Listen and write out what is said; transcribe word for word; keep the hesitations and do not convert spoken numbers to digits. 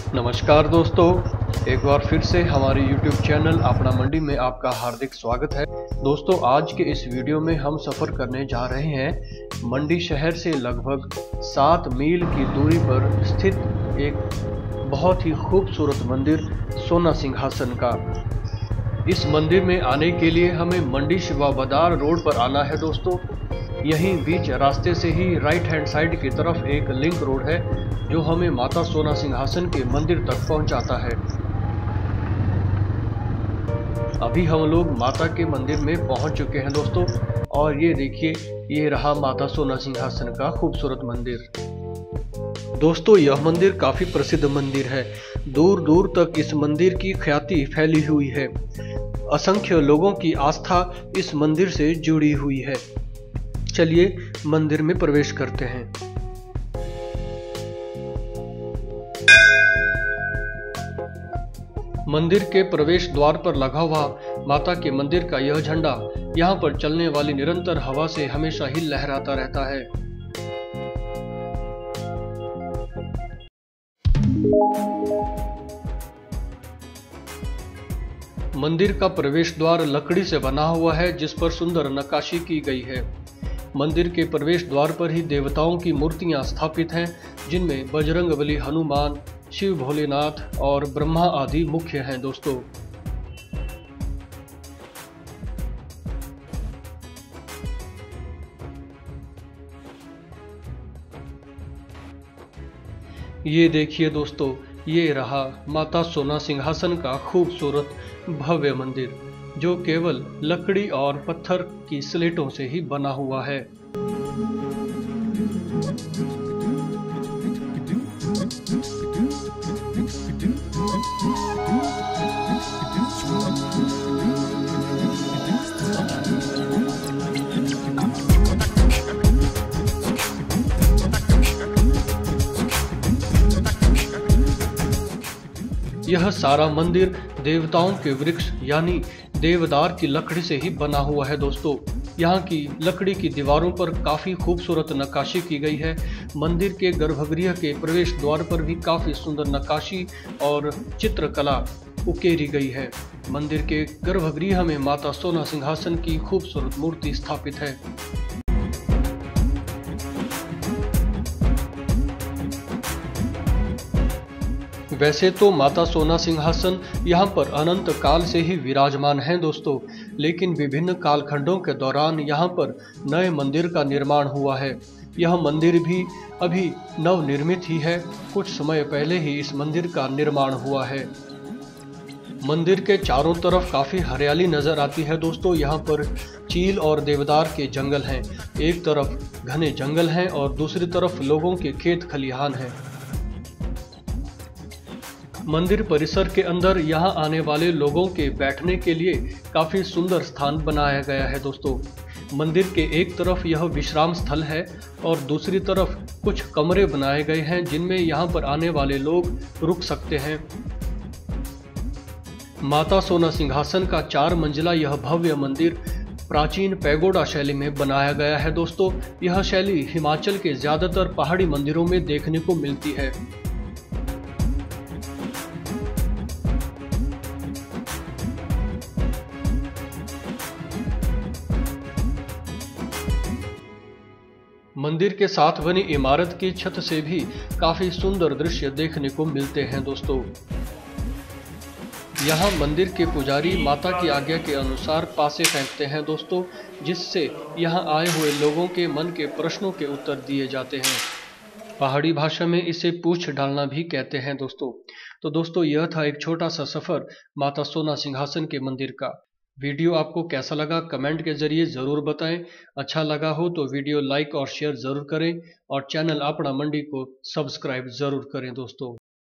नमस्कार दोस्तों, एक बार फिर से हमारे YouTube चैनल अपना मंडी में आपका हार्दिक स्वागत है। दोस्तों, आज के इस वीडियो में हम सफ़र करने जा रहे हैं मंडी शहर से लगभग सात मील की दूरी पर स्थित एक बहुत ही खूबसूरत मंदिर सोना सिंहासन का। इस मंदिर में आने के लिए हमें मंडी शिवाबदार रोड पर आना है दोस्तों। यहीं बीच रास्ते से ही राइट हैंड साइड की तरफ एक लिंक रोड है जो हमें माता सोना सिंहासन के मंदिर तक पहुंचाता है। अभी हम लोग माता के मंदिर में पहुंच चुके हैं दोस्तों, और ये देखिए, ये रहा माता सोना सिंहासन का खूबसूरत मंदिर। दोस्तों, यह मंदिर काफी प्रसिद्ध मंदिर है। दूर दूर तक इस मंदिर की ख्याति फैली हुई है। असंख्य लोगों की आस्था इस मंदिर से जुड़ी हुई है। चलिए मंदिर में प्रवेश करते हैं। मंदिर के प्रवेश द्वार पर लगा हुआ माता के मंदिर का यह झंडा यहाँ पर चलने वाली निरंतर हवा से हमेशा ही लहराता रहता है। मंदिर का प्रवेश द्वार लकड़ी से बना हुआ है, जिस पर सुंदर नक्काशी की गई है। मंदिर के प्रवेश द्वार पर ही देवताओं की मूर्तियां स्थापित हैं, जिनमें बजरंगबली, हनुमान, शिव भोलेनाथ और ब्रह्मा आदि मुख्य हैं दोस्तों। ये देखिए दोस्तों, ये रहा माता सोना सिंहासन का खूबसूरत भव्य मंदिर, जो केवल लकड़ी और पत्थर की स्लेटों से ही बना हुआ है। यह सारा मंदिर देवताओं के वृक्ष यानी देवदार की लकड़ी से ही बना हुआ है दोस्तों। यहाँ की लकड़ी की दीवारों पर काफी खूबसूरत नक्काशी की गई है। मंदिर के गर्भगृह के प्रवेश द्वार पर भी काफी सुंदर नक्काशी और चित्रकला उकेरी गई है। मंदिर के गर्भगृह में माता सोना सिंहासन की खूबसूरत मूर्ति स्थापित है। वैसे तो माता सोना सिंहासन यहाँ पर अनंत काल से ही विराजमान है दोस्तों, लेकिन विभिन्न कालखंडों के दौरान यहाँ पर नए मंदिर का निर्माण हुआ है। यह मंदिर भी अभी नवनिर्मित ही है। कुछ समय पहले ही इस मंदिर का निर्माण हुआ है। मंदिर के चारों तरफ काफी हरियाली नजर आती है दोस्तों। यहाँ पर चील और देवदार के जंगल हैं। एक तरफ घने जंगल हैं और दूसरी तरफ लोगों के खेत खलिहान हैं। मंदिर परिसर के अंदर यहाँ आने वाले लोगों के बैठने के लिए काफी सुंदर स्थान बनाया गया है दोस्तों। मंदिर के एक तरफ यह विश्राम स्थल है और दूसरी तरफ कुछ कमरे बनाए गए हैं, जिनमें यहाँ पर आने वाले लोग रुक सकते हैं। माता सोना सिंहासन का चार मंजिला यह भव्य मंदिर प्राचीन पैगोडा शैली में बनाया गया है दोस्तों। यह शैली हिमाचल के ज्यादातर पहाड़ी मंदिरों में देखने को मिलती है। मंदिर के साथ बनी इमारत की छत से भी काफी सुंदर दृश्य देखने को मिलते हैं दोस्तों। यहाँ मंदिर के पुजारी माता की आज्ञा के अनुसार पासे फेंकते हैं दोस्तों, जिससे यहाँ आए हुए लोगों के मन के प्रश्नों के उत्तर दिए जाते हैं। पहाड़ी भाषा में इसे पूछ डालना भी कहते हैं दोस्तों। तो दोस्तों, यह था एक छोटा सा सफर माता सोना सिंहासन के मंदिर का। वीडियो आपको कैसा लगा कमेंट के जरिए ज़रूर बताएं। अच्छा लगा हो तो वीडियो लाइक और शेयर ज़रूर करें, और चैनल अपना मंडी को सब्सक्राइब ज़रूर करें दोस्तों।